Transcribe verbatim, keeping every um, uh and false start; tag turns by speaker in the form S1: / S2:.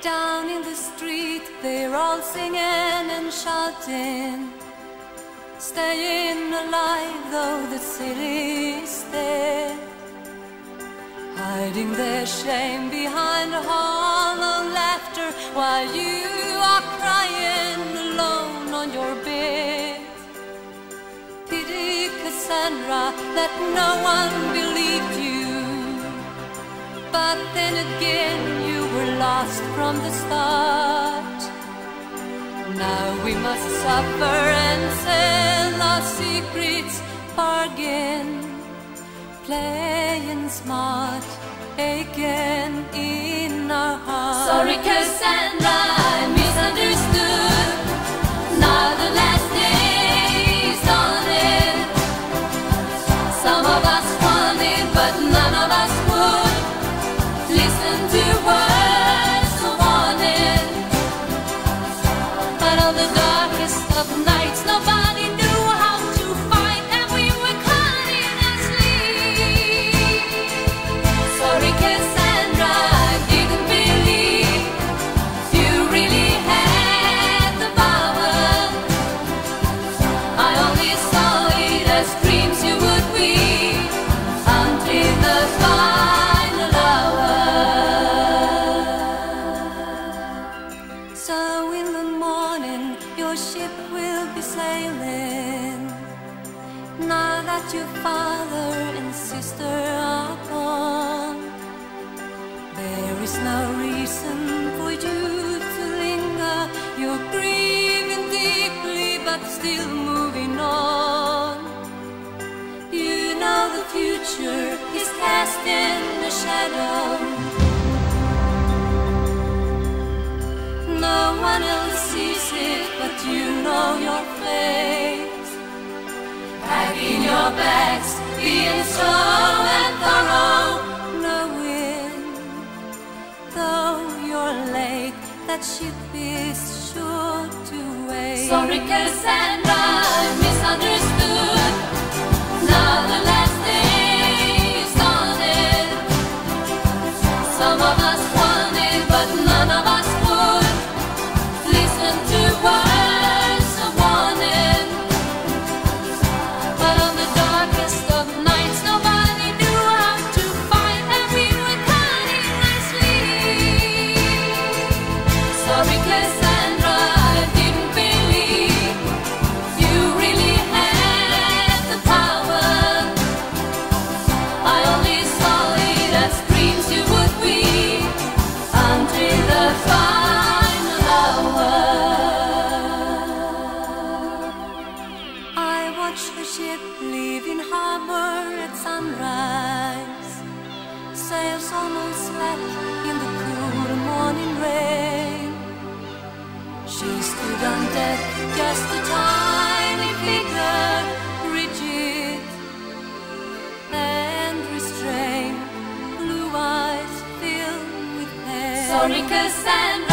S1: Down in the street they're all singing and shouting, staying alive though the city's dead, hiding their shame behind a hollow laughter while you are crying alone on your bed. Pity, Cassandra, that no one believed you, but then again you were lost from the start. Now we must suffer and sell our secrets, bargain, playing smart again in our hearts. Sorry Cassandra, I misunderstood. Now the last day's dawning. Some of us wanted, but none of us would listen to words of warning. But on the darkest of nights, nobody knew how to fight, and we were caught in a sleep. Sorry Cassandra, I didn't believe you really had the power. I only saw it as dreams you would weave until the final hour. So in the morning your ship will be sailing, now that your father and sister are gone. There is no reason for you to linger. You're grieving deeply but still moving on. You know the future is cast in a shadow. No one else sees it, but you know your fate. Packing your bags, being slow and thorough, knowing, though you're late, that ship is sure to wait. Sorry Cassandra, I misunderstood. Now the last day is dawning. Some of us wanted, but none of us would listen to words of warning. But on the darkest of nights, nobody knew how to fight, and we were caught in our sleep. Sorry Cassandra, I didn't believe you really had the power. I only saw it as dreams you would weave until the final hour. I watched the ship leave in harbor at sunrise, sails almost slack in the cool morning rain. She stood on deck, just a tiny figure, rigid and restrained, blue eyes filled with pain. Sorry Cassandra,